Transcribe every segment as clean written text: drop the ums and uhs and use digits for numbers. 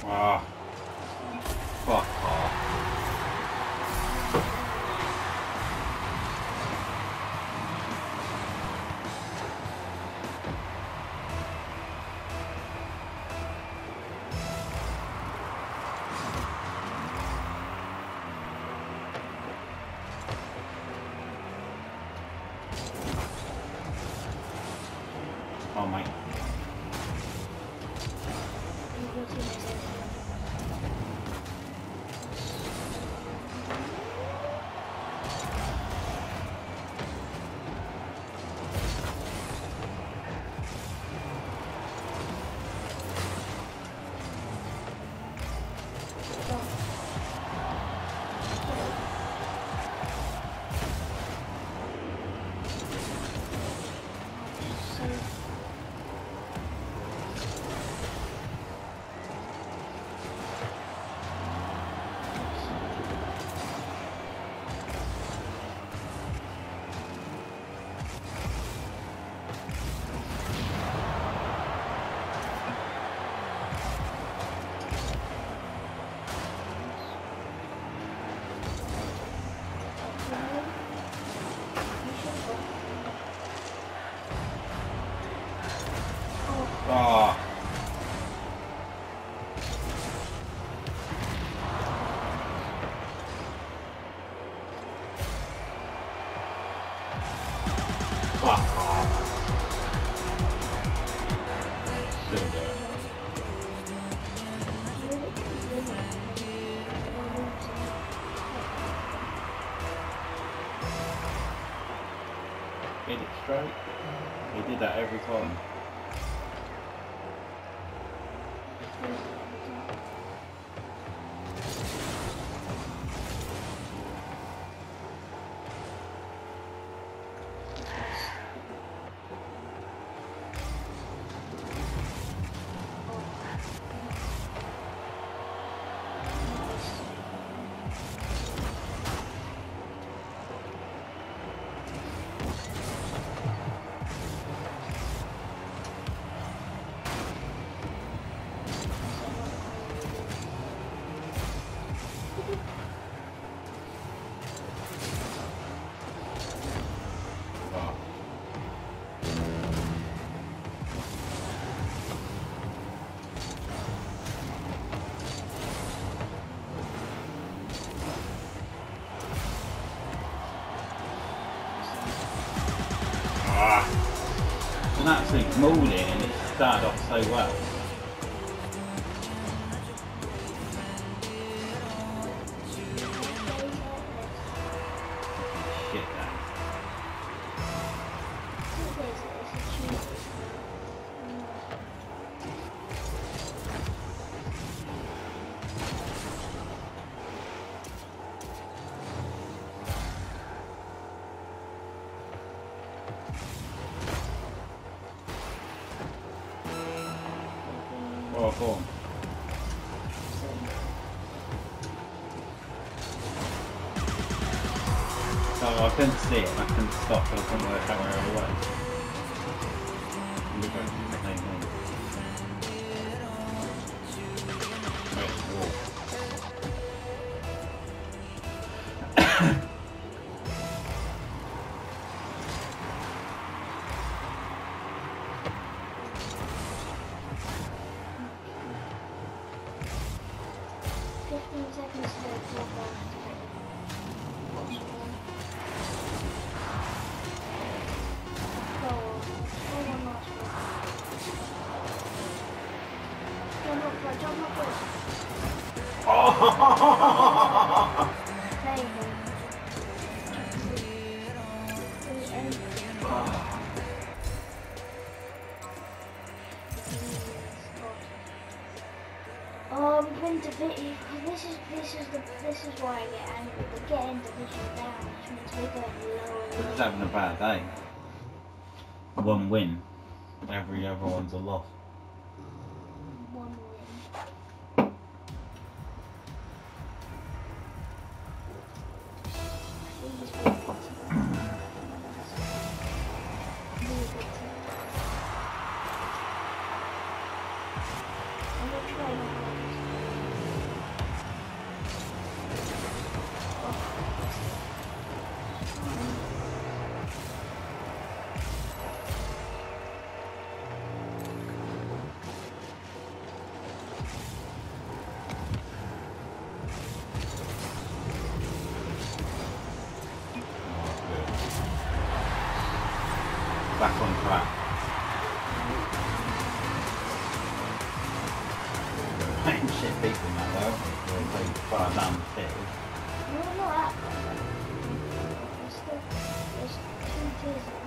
Ah, fuck off. Oh my. Ah. Fuck off. Still do it. Hit it straight. He did that every time. An absolute mauling, and it started off so well. Shit, that. Oh, go on. So I couldn't see it, I couldn't stop, but I couldn't work out where I was. We're going to do the same thing. Oh, we've been division. This is why I get angry. We're getting division down, which means we're going lower. We're just having a bad day. One win. Every other one's a loss. One win. I'm gonna try my hardest. people now though. They're pretty far down the stairs. No, not that far. There's 2 tiers of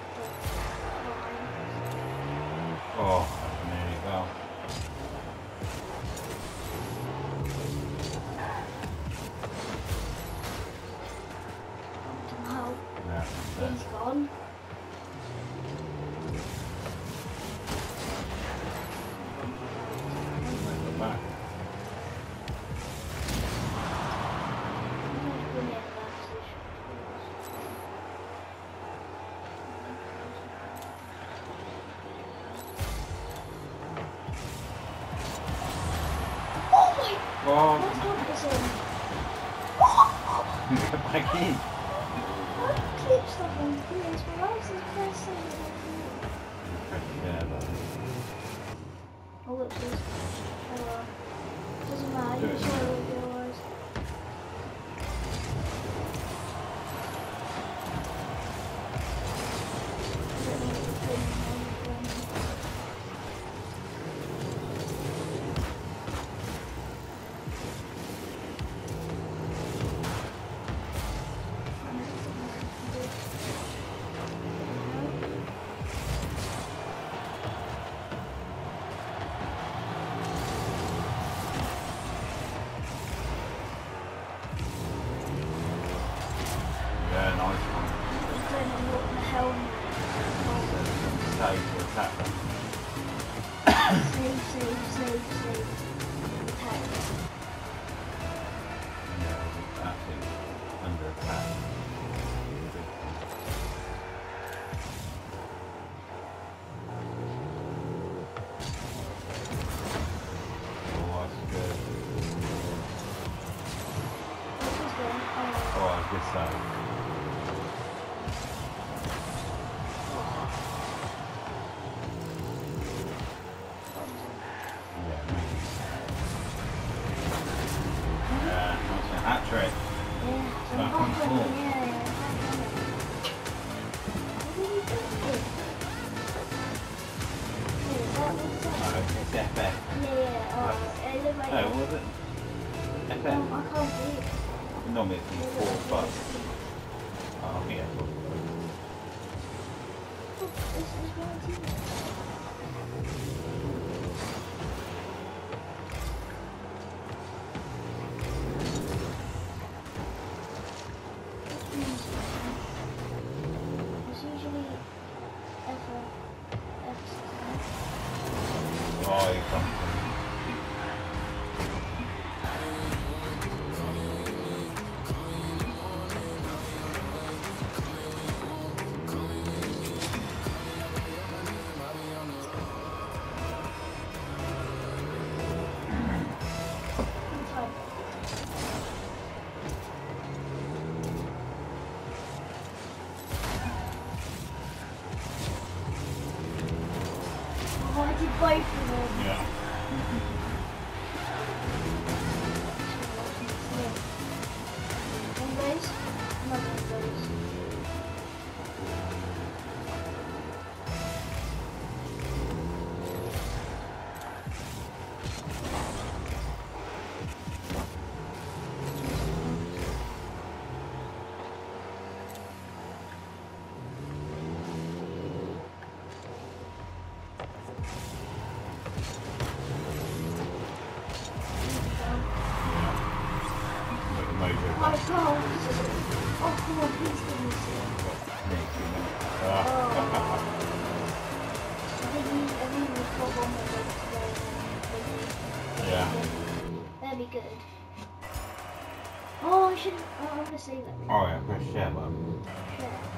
Oh, there you go. Wow, Yeah, he's gone. go back. Oh, What's happening? get back in. Clip stuff on this, but why is this pressing? Yeah, but Oh, look, this. Oh, well. Doesn't matter, you saw what it was. yeah, nice one. What the hell? Save or attack them. Save. Attack. Yeah, absolutely under attack. Oh, that's good. This is good. Oh, good save. Yeah, maybe. Yeah, nice one. Hat trick. Yeah, Back on full. Oh, it's FF. Oh, was it? FF? I can't see it. Normally it's in 4 bucks. Oh, yeah. This is one team. It's usually F. Oh, you come. Oh, I did both of them. Yeah. One goes, another one goes. Mojo. Oh my god! Oh, come on, please give me some. Ah. I think we've got one more today. Yeah. That'd be good. Oh, I should. Oh, I'm gonna save that. Oh yeah, press share button. Share.